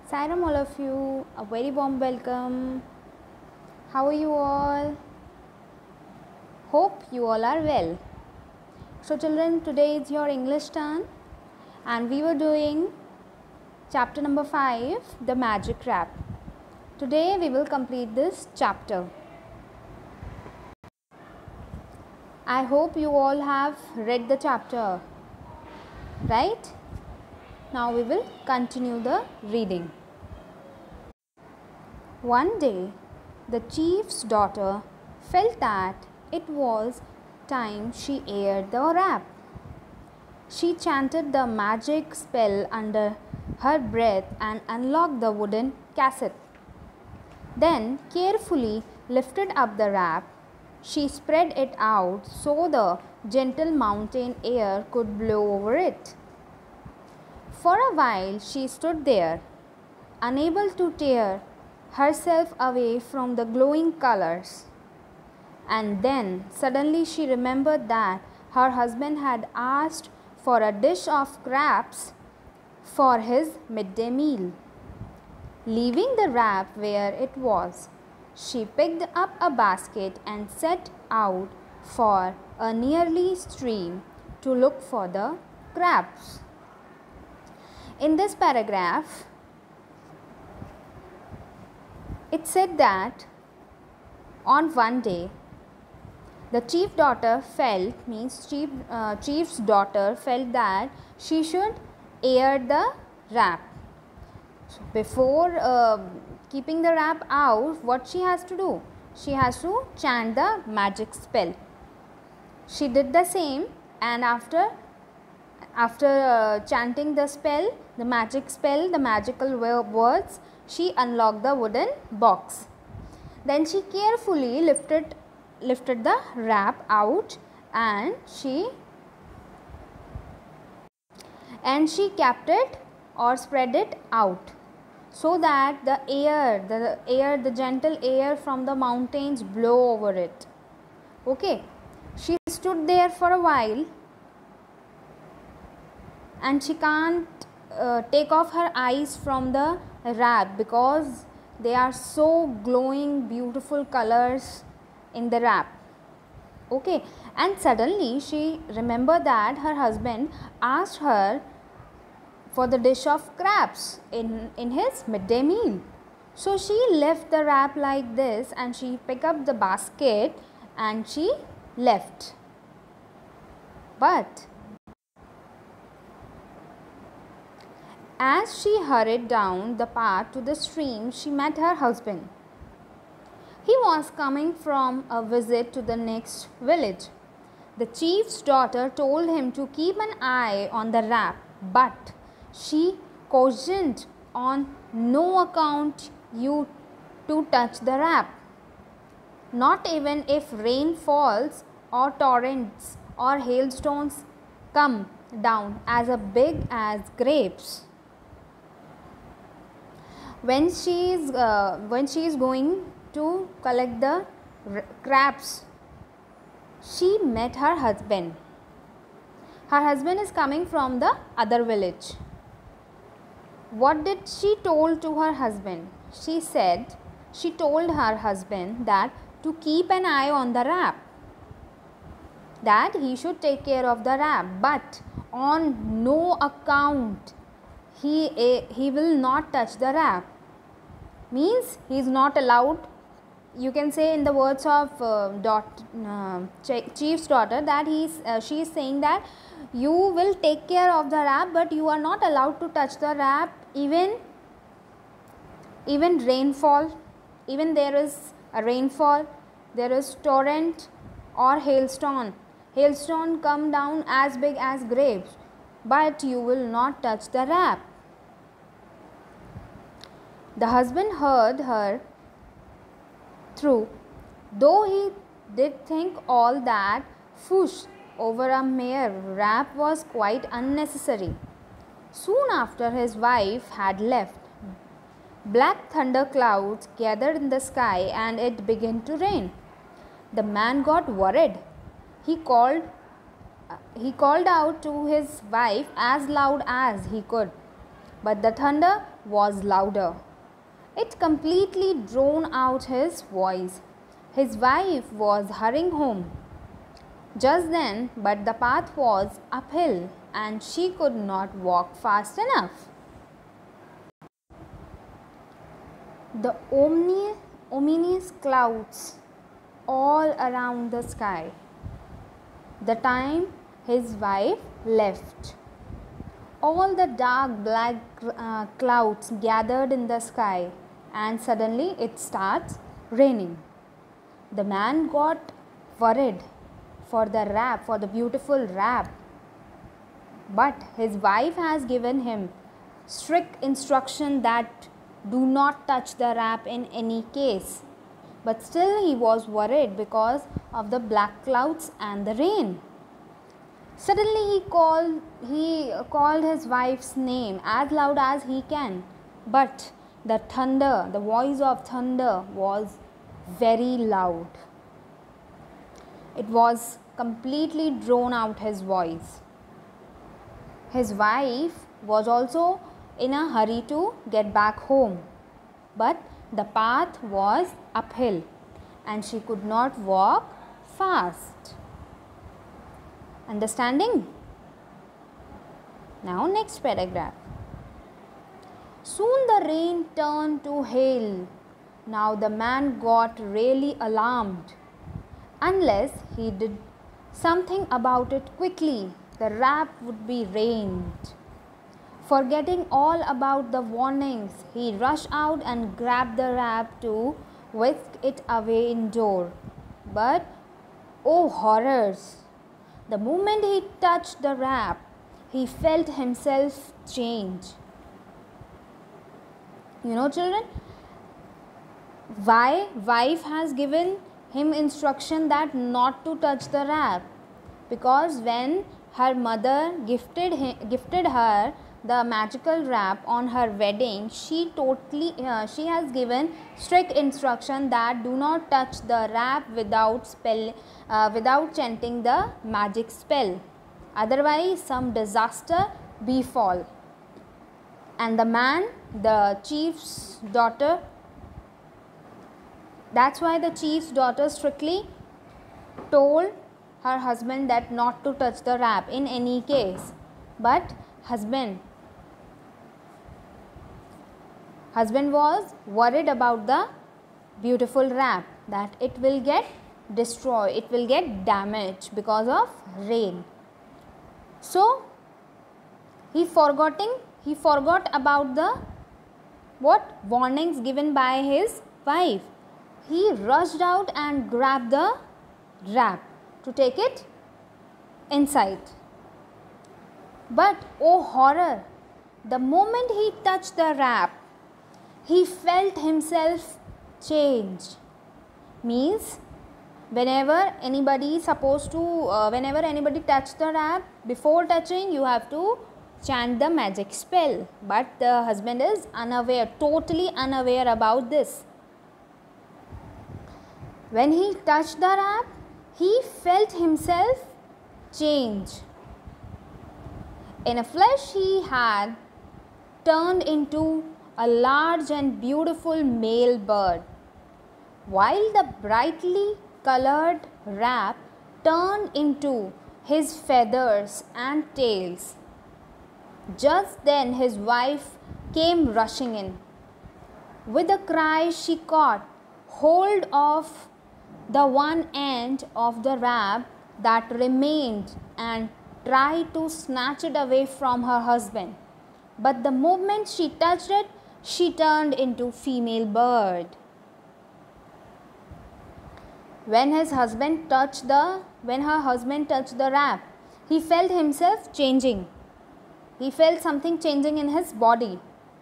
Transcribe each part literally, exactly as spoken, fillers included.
Salam all of you, a very warm welcome. How are you all? Hope you all are well. So children, today is your English turn and we were doing chapter number five, the magic wrap. Today we will complete this chapter. I hope you all have read the chapter, right? Now we will continue the reading. One day, the chief's daughter felt that it was time she aired the wrap. She chanted the magic spell under her breath and unlocked the wooden cassette. Then, carefully lifted up the wrap, she spread it out so the gentle mountain air could blow over it. For a while, she stood there, unable to tear herself away from the glowing colors. And then suddenly she remembered that her husband had asked for a dish of crabs for his midday meal. Leaving the wrap where it was, she picked up a basket and set out for a nearby stream to look for the crabs. In this paragraph, it said that on one day, the chief daughter felt, means chief, uh, chief's daughter felt that she should air the wrap. So before uh, keeping the wrap out, what she has to do? She has to chant the magic spell. She did the same, and after after uh, chanting the spell, the magic spell, the magical words, she unlocked the wooden box. Then she carefully lifted lifted the wrap out and she and she kept it or spread it out so that the air the air the gentle air from the mountains blow over it. Okay, she stood there for a while and she can't uh, take off her eyes from the wrap because they are so glowing, beautiful colors in the wrap. Okay, and suddenly she remembered that her husband asked her for the dish of crabs in, in his midday meal. So she left the wrap like this and she picked up the basket and she left. But as she hurried down the path to the stream, she met her husband. He was coming from a visit to the next village. The chief's daughter told him to keep an eye on the wrap, but she cautioned on no account you to touch the wrap, not even if rain falls or torrents or hailstones come down as big as grapes. When she is uh, when she is going to collect the crabs, she met her husband. Her husband is coming from the other village. What did she told to her husband? She said she told her husband that to keep an eye on the wrap, that he should take care of the wrap, but on no account he he will not touch the wrap. Means he is not allowed, you can say in the words of uh, dot, uh, chief's daughter, that he is, uh, she is saying that you will take care of the wrap, but you are not allowed to touch the wrap, even even rainfall, even there is a rainfall, there is torrent or hailstone, hailstone come down as big as grapes, but you will not touch the wrap. The husband heard her through, though he did think all that fuss over a mere wrap was quite unnecessary. Soon after his wife had left, black thunder clouds gathered in the sky and it began to rain. The man got worried. He called he called out to his wife as loud as he could, but the thunder was louder. It completely drowned out his voice. His wife was hurrying home just then, but the path was uphill and she could not walk fast enough. The omni- ominous clouds all around the sky. The time his wife left. All the dark black uh, clouds gathered in the sky, and suddenly it starts raining. The man got worried for the wrap, for the beautiful wrap. But his wife has given him strict instruction that do not touch the wrap in any case. But still he was worried because of the black clouds and the rain. Suddenly he called, he called his wife's name as loud as he can. But the thunder, the voice of thunder was very loud. It was completely drowned out his voice. His wife was also in a hurry to get back home. But the path was uphill and she could not walk fast. Understanding? Now next paragraph. Soon the rain turned to hail. Now the man got really alarmed. Unless he did something about it quickly, the wrap would be rained. Forgetting all about the warnings, he rushed out and grabbed the wrap to whisk it away indoor. But, oh horrors! The moment he touched the wrap, he felt himself change. You know, children, why wife has given him instruction that not to touch the wrap? Because when her mother gifted him, gifted her the magical wrap on her wedding, she totally uh, she has given strict instruction that do not touch the wrap without spell uh, without chanting the magic spell, otherwise some disaster befall. And the man, the chief's daughter, that's why the chief's daughter strictly told her husband that not to touch the wrap in any case. But husband Husband was worried about the beautiful wrap, that it will get destroyed, it will get damaged because of rain. So he forgetting, he forgot about the what warnings given by his wife. He rushed out and grabbed the wrap to take it inside. But oh horror! The moment he touched the wrap, he felt himself change. Means whenever anybody is supposed to, uh, whenever anybody touch the wrap, before touching you have to chant the magic spell. But the husband is unaware, totally unaware about this. When he touched the wrap, he felt himself change. In a flash, he had turned into a large and beautiful male bird, while the brightly colored wrap turned into his feathers and tails. Just then his wife came rushing in. With a cry, she caught hold of the one end of the wrap that remained and tried to snatch it away from her husband. But the moment she touched it, she turned into female bird. When his husband touched the, when her husband touched the wrap, he felt himself changing. He felt something changing in his body.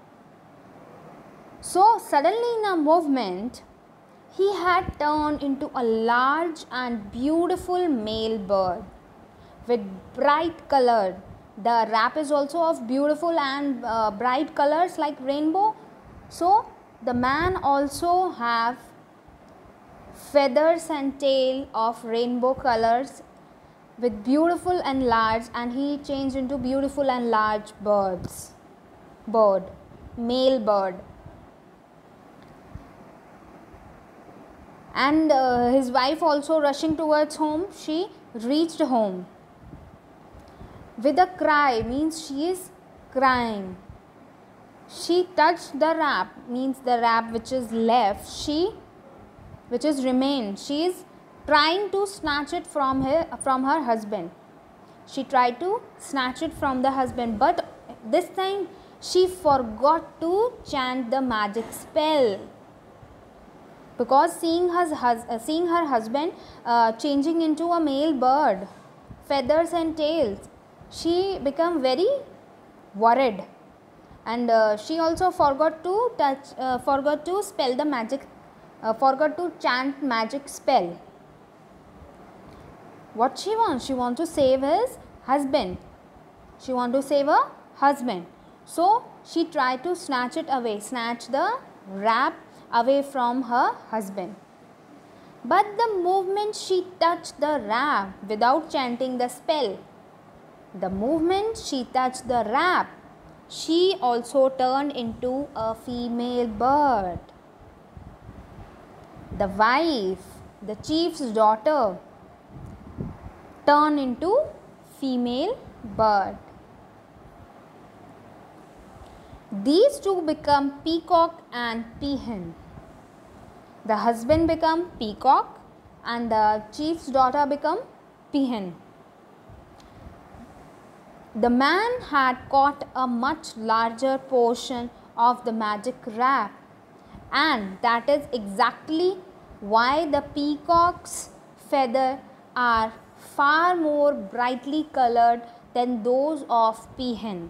So suddenly in a movement, he had turned into a large and beautiful male bird with bright colored. The wrap is also of beautiful and uh, bright colors like rainbow. So the man also have feathers and tail of rainbow colors with beautiful and large, and he changed into beautiful and large birds. bird, male bird. And uh, his wife also rushing towards home. She reached home with a cry, means she is crying. She touched the wrap, means the wrap which is left, she which is remained. She is trying to snatch it from her from her husband. She tried to snatch it from the husband, but this time she forgot to chant the magic spell. Because seeing her, uh, seeing her husband uh, changing into a male bird, feathers and tails, she became very worried, and uh, she also forgot to touch, uh, forgot to spell the magic, uh, forgot to chant magic spell. What she wants? She wants to save his husband. She wants to save her husband. So she tried to snatch it away, snatch the wrap away from her husband. But the moment she touched the wrap without chanting the spell, the moment she touched the wrap, she also turned into a female bird. The wife, the chief's daughter, turned into female bird. These two become peacock and peahen. The husband become peacock and the chief's daughter become peahen. The man had caught a much larger portion of the magic wrap, and that is exactly why the peacock's feathers are far more brightly colored than those of peahen.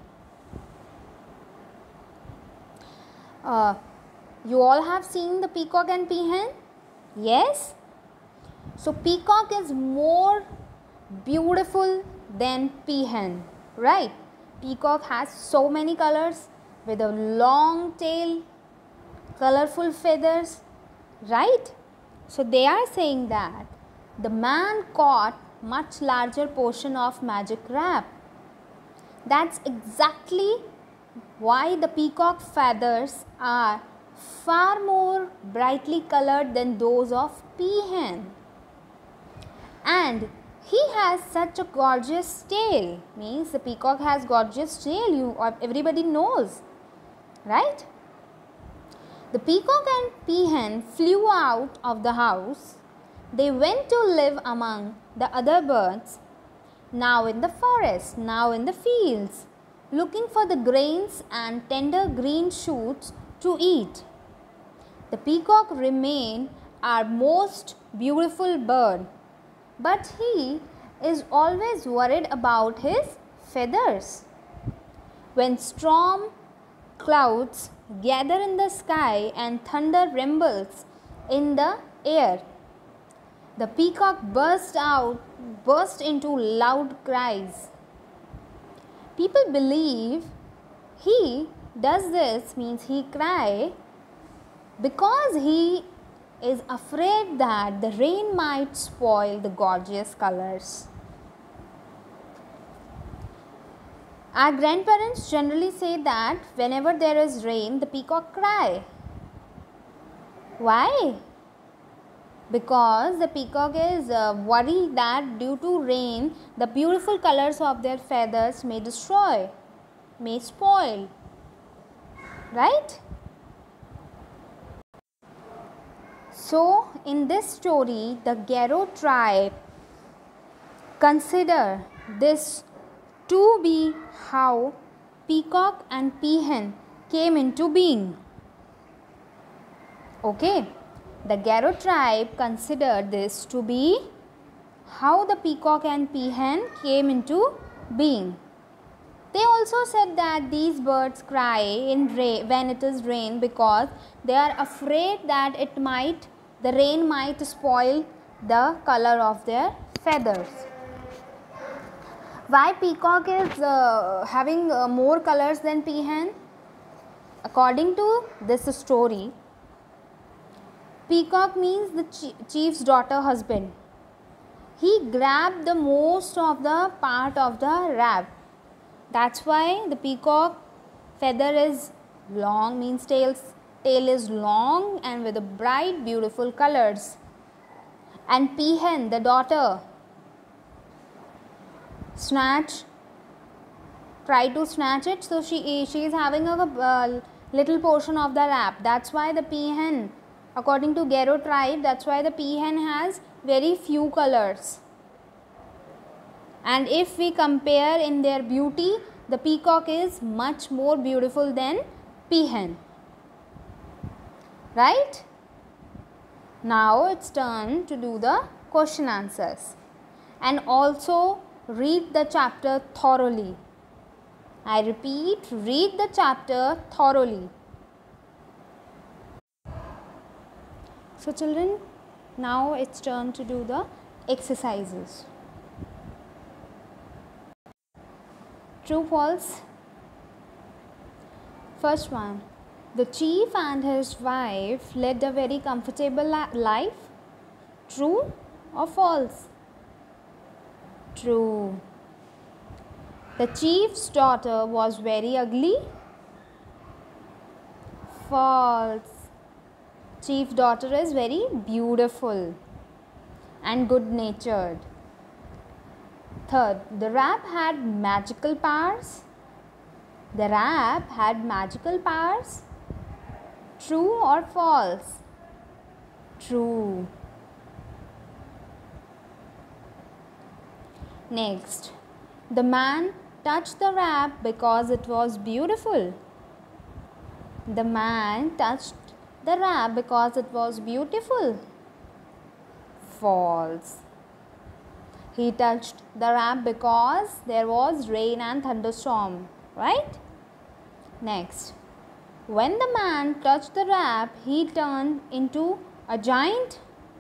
Uh, you all have seen the peacock and peahen? Yes? So peacock is more beautiful than peahen, right? Peacock has so many colors with a long tail, colorful feathers, right? So they are saying that the man caught much larger portion of magic wrap. That's exactly why the peacock feathers are far more brightly colored than those of peahen. And he has such a gorgeous tail, means the peacock has gorgeous tail, you everybody knows, right? The peacock and peahen flew out of the house. They went to live among the other birds, now in the forest, now in the fields, looking for the grains and tender green shoots to eat. The peacock remained our most beautiful bird, but he is always worried about his feathers. When storm clouds gather in the sky and thunder rumbles in the air, the peacock burst out, burst into loud cries. People believe he does this, means he cry, because he is afraid that the rain might spoil the gorgeous colors. Our grandparents generally say that whenever there is rain, the peacock cry. Why? Because the peacock is uh, worried that due to rain, the beautiful colors of their feathers may destroy, may spoil, right? So, in this story, the Garo tribe consider this to be how peacock and peahen came into being. Okay, the Garo tribe considered this to be how the peacock and peahen came into being. They also said that these birds cry in rain when it is rain because they are afraid that it might the rain might spoil the color of their feathers. Why peacock is uh, having uh, more colors than peahen? According to this story, peacock means the chief's daughter husband. He grabbed the most of the part of the wrap. That's why the peacock Feather is long, means tails, tail is long and with a bright beautiful colors. And peahen, the daughter, snatch, try to snatch it, so she, she is having a uh, little portion of the wrap. That's why the peahen, according to Gero tribe, that's why the peahen has very few colors. And if we compare in their beauty, the peacock is much more beautiful than peahen. Right? Now it's turn to do the question answers. And also read the chapter thoroughly. I repeat, read the chapter thoroughly. So children, now it's turn to do the exercises. True, false? First one. The chief and his wife led a very comfortable life. True or false? True. The chief's daughter was very ugly. False. Chief's daughter is very beautiful and good natured. Third, the wrap had magical powers. The wrap had magical powers. True or false? True. Next, the man touched the wrap because it was beautiful. The man touched the wrap because it was beautiful. False. He touched the wrap because there was rain and thunderstorm, right? Next, when the man touched the wrap, he turned into a giant.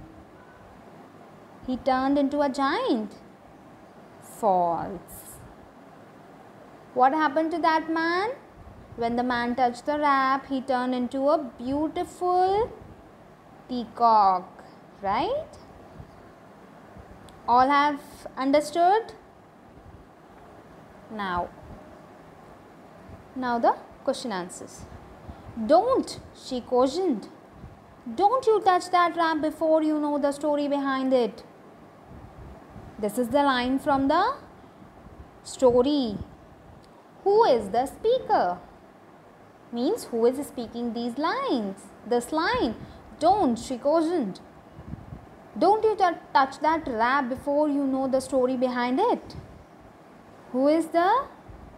He turned into a giant. False. What happened to that man? When the man touched the wrap, he turned into a beautiful peacock, right? All have understood? Now, now the question answers. Don't, she cautioned. Don't you touch that wrap before you know the story behind it. This is the line from the story. Who is the speaker? Means who is speaking these lines? This line. Don't, she cautioned. Don't you touch that wrap before you know the story behind it. Who is the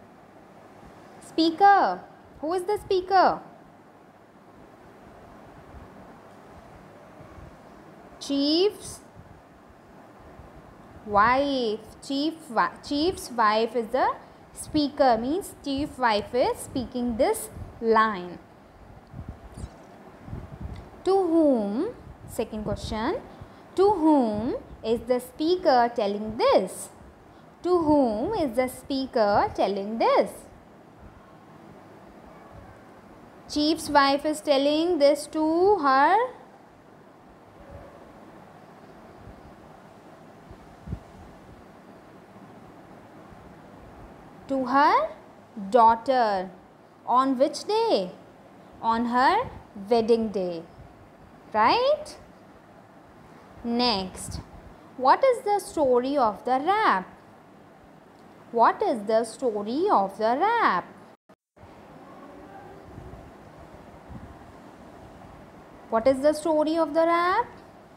speaker? Who is the speaker? Chief's wife. Chief, chief's wife is the speaker. Means chief wife is speaking this line. To whom? Second question. To whom is the speaker telling this? To whom is the speaker telling this? Chief's wife is telling this to her to her daughter. On which day? On her wedding day. Right? Next, what is the story of the wrap? What is the story of the wrap? What is the story of the wrap?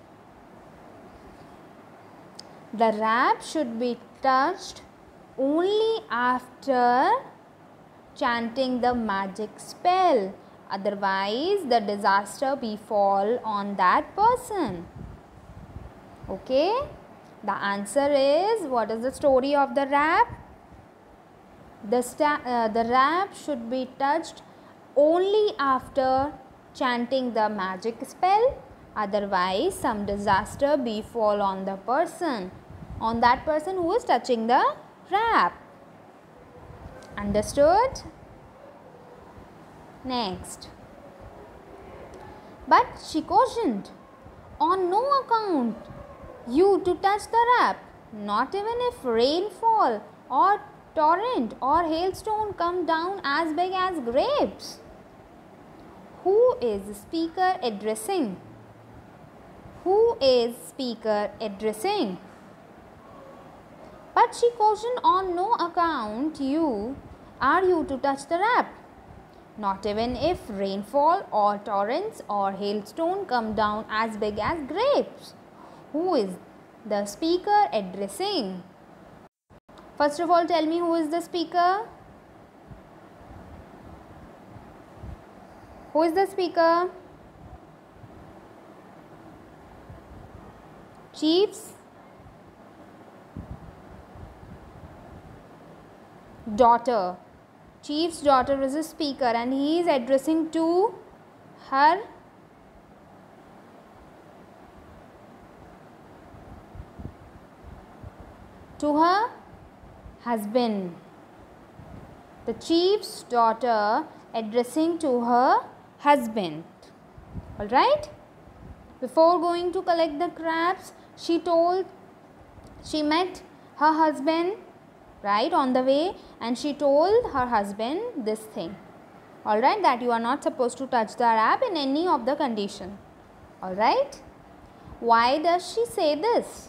The wrap should be touched only after chanting the magic spell. Otherwise, the disaster befall on that person. Okay, the answer is, what is the story of the wrap? The, uh, the wrap should be touched only after chanting the magic spell. Otherwise, some disaster befall on the person, on that person who is touching the wrap. Understood? Next. But she cautioned, on no account you to touch the wrap, not even if rain fall or torrent or hailstone come down as big as grapes? Who is the speaker addressing? Who is speaker addressing? But she cautioned, on no account you are you to touch the wrap, not even if rainfall or torrents or hailstone come down as big as grapes. Who is the speaker addressing? First of all, tell me who is the speaker? Who is the speaker? Chief's daughter. Chief's daughter is a speaker and he is addressing to her to her husband. The chief's daughter addressing to her husband. Alright? Before going to collect the crabs, she told, she met her husband, right, on the way, and she told her husband this thing. Alright, that you are not supposed to touch the wrap in any of the condition. Alright? Why does she say this?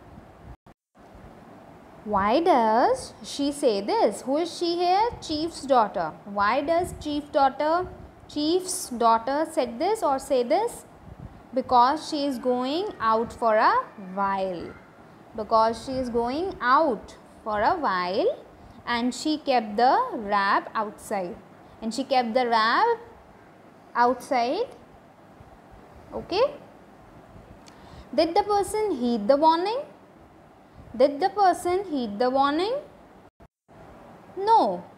Why does she say this? Who is she here? Chief's daughter. Why does chief daughter, chief's daughter said this or say this? Because she is going out for a while. Because she is going out for a while and she kept the wrap outside. And she kept the wrap outside. Okay. Did the person heed the warning? Did the person heed the warning? No.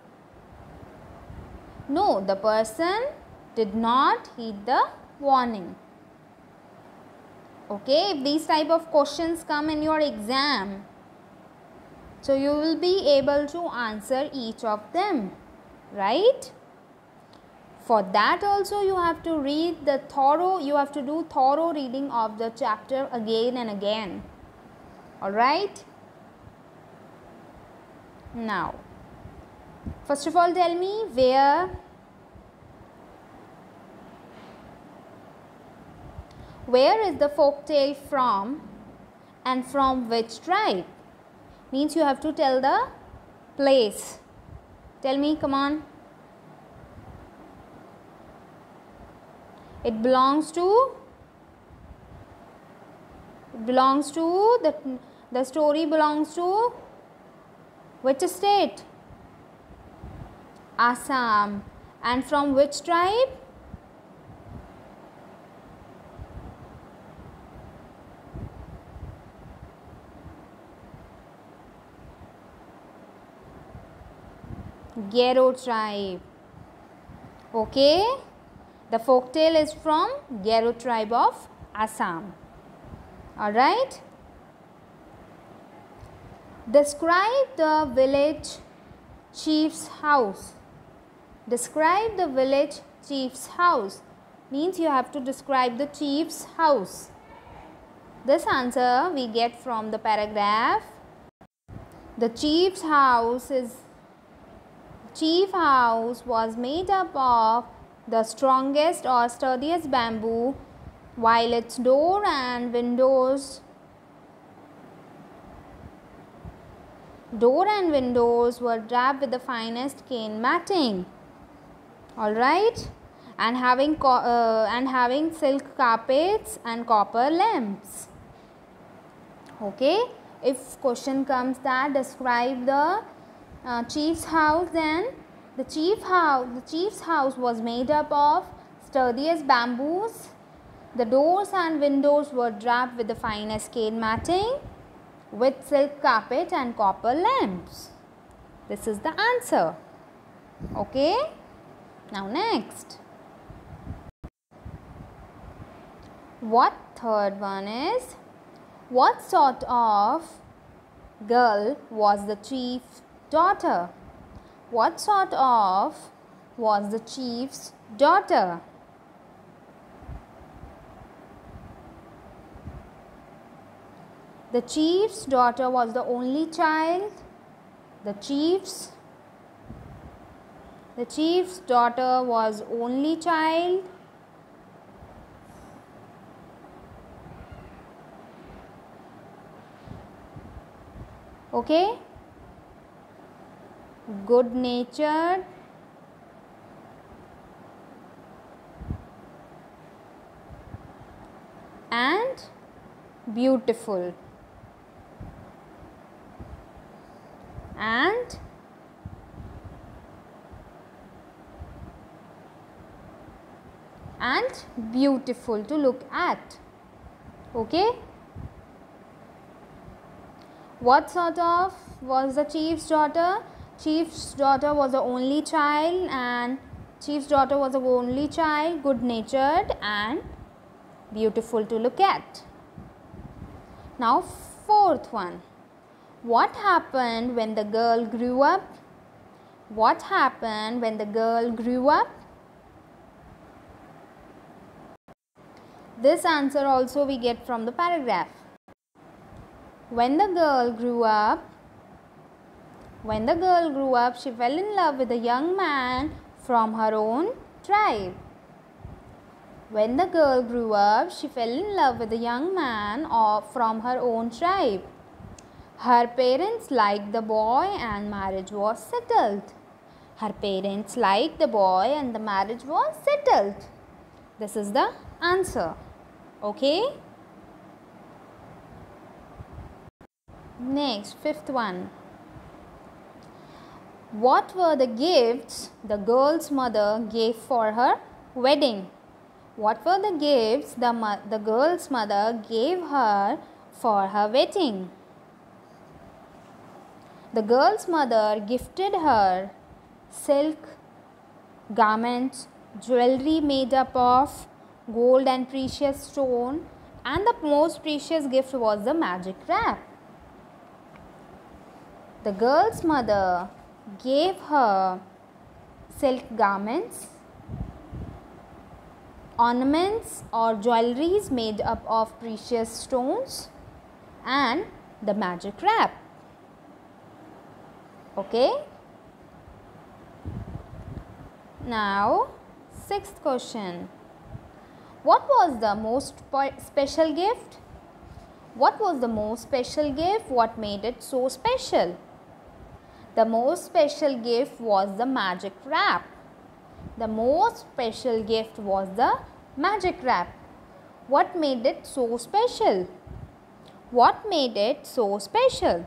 No, the person did not heed the warning. Okay, if these type of questions come in your exam, so you will be able to answer each of them, right? For that also you have to read the thorough, you have to do thorough reading of the chapter again and again. Alright? Now, first of all tell me where where is the folk tale from and from which tribe? Means you have to tell the place. Tell me, come on. It belongs to it belongs to the the story belongs to which state? Assam. And from which tribe? Garo tribe. Okay, the folktale is from Garo tribe of Assam. Alright. Describe the village chief's house. Describe the village chief's house. Means you have to describe the chief's house. This answer we get from the paragraph. The chief's house is Chief house was made up of the strongest or sturdiest bamboo, while its door and windows door and windows were draped with the finest cane matting. All right, and having uh, and having silk carpets and copper lamps. Okay, if question comes that describe the Uh, chief's house, then the chief house the chief's house was made up of sturdiest bamboos. The doors and windows were draped with the finest cane matting, with silk carpet and copper lamps. This is the answer. Okay, now next, what third one is, what sort of girl was the chief's daughter? What sort of was the chief's daughter? The chief's daughter was the only child. The chief's the chief's daughter was only child. Okay, good natured, and beautiful, and and beautiful to look at. Okay, what sort of was the chief's daughter? Chief's daughter was the only child, and chief's daughter was the only child, good natured and beautiful to look at. Now fourth one, what happened when the girl grew up? What happened when the girl grew up? This answer also we get from the paragraph. When the girl grew up, when the girl grew up, she fell in love with a young man from her own tribe. When the girl grew up, she fell in love with a young man of, from her own tribe. Her parents liked the boy and marriage was settled. Her parents liked the boy and the marriage was settled. This is the answer. Okay. Next, fifth one. What were the gifts the girl's mother gave for her wedding? What were the gifts the, mo the girl's mother gave her for her wedding? The girl's mother gifted her silk garments, jewelry made up of gold and precious stone, and the most precious gift was the magic wrap. The girl's mother gave her silk garments, ornaments or jewelries made up of precious stones, and the magic wrap. Okay. Now, sixth question. What was the most special gift? What was the most special gift? What made it so special? The most special gift was the magic wrap. The most special gift was the magic wrap. What made it so special? What made it so special?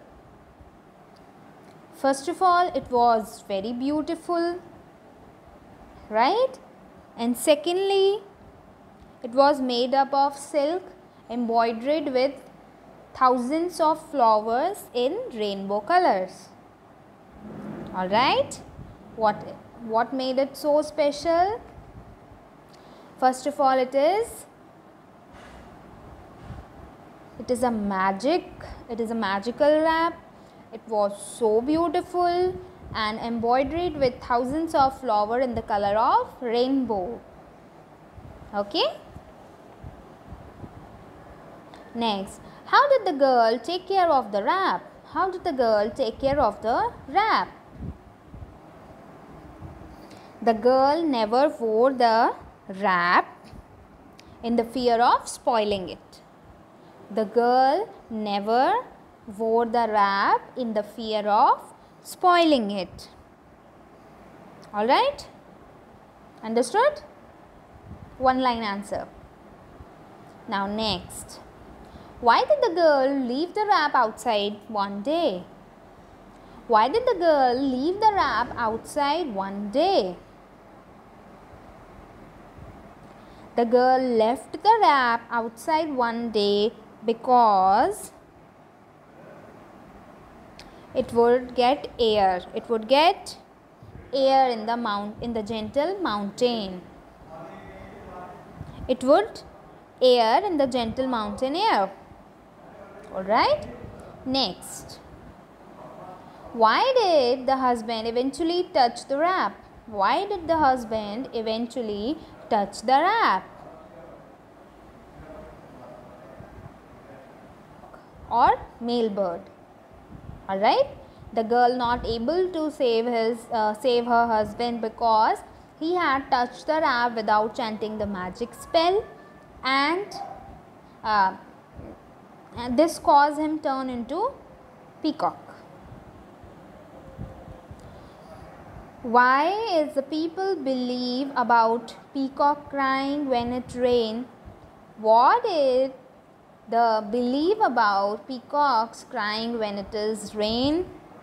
First of all, it was very beautiful, right? And secondly, it was made up of silk embroidered with thousands of flowers in rainbow colors. Alright, what, what made it so special? First of all, it is, it is a magic, it is a magical wrap. It was so beautiful and embroidered with thousands of flowers in the color of rainbow. Okay. Next, how did the girl take care of the wrap? How did the girl take care of the wrap? The girl never wore the wrap in the fear of spoiling it. The girl never wore the wrap in the fear of spoiling it. Alright? Understood? One line answer. Now next. Why did the girl leave the wrap outside one day? Why did the girl leave the wrap outside one day? The girl left the wrap outside one day because it would get air. It would get air in the mount in the gentle mountain. It would air in the gentle mountain air. Alright. Next. Why did the husband eventually touch the wrap? Why did the husband eventually touch the wrap? Or male bird. Alright. the girl not able to save his uh, save her husband because he had touched the rap without chanting the magic spell, and, uh, and this caused him turn into peacock. Why is the people believe about peacock crying when it rain? What is the belief about peacocks crying when it is rain?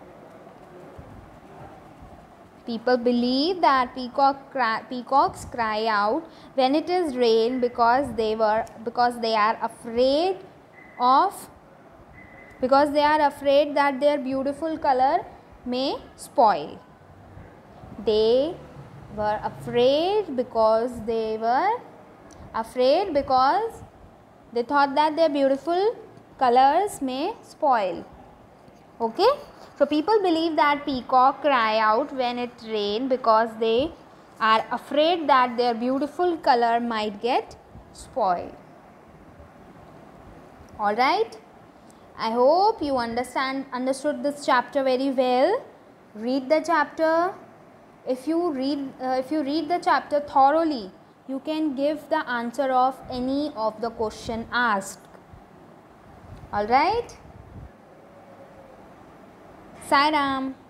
People believe that peacock cry, peacocks cry out when it is rain because they were because they are afraid of because they are afraid that their beautiful color may spoil. They were afraid because they were afraid because they thought that their beautiful colors may spoil. Okay, so people believe that peacock cry out when it rain because they are afraid that their beautiful color might get spoiled. All right, I hope you understand understood this chapter very well. Read the chapter. If you read uh, if you read the chapter thoroughly, you can give the answer of any of the question asked. All right. Sai Ram.